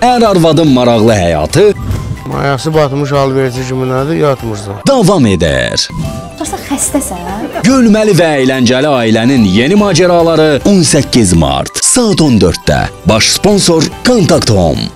ər-arvadın maraqlı həyatı Ayaqsı batmış alverçi kimi nədir, yatmırsan. davam edər. Yoxsa xəstəsən? Gülməli və əyləncəli ailənin yeni macəraları 18 mart saat 14-də. Baş sponsor Kontakt Home.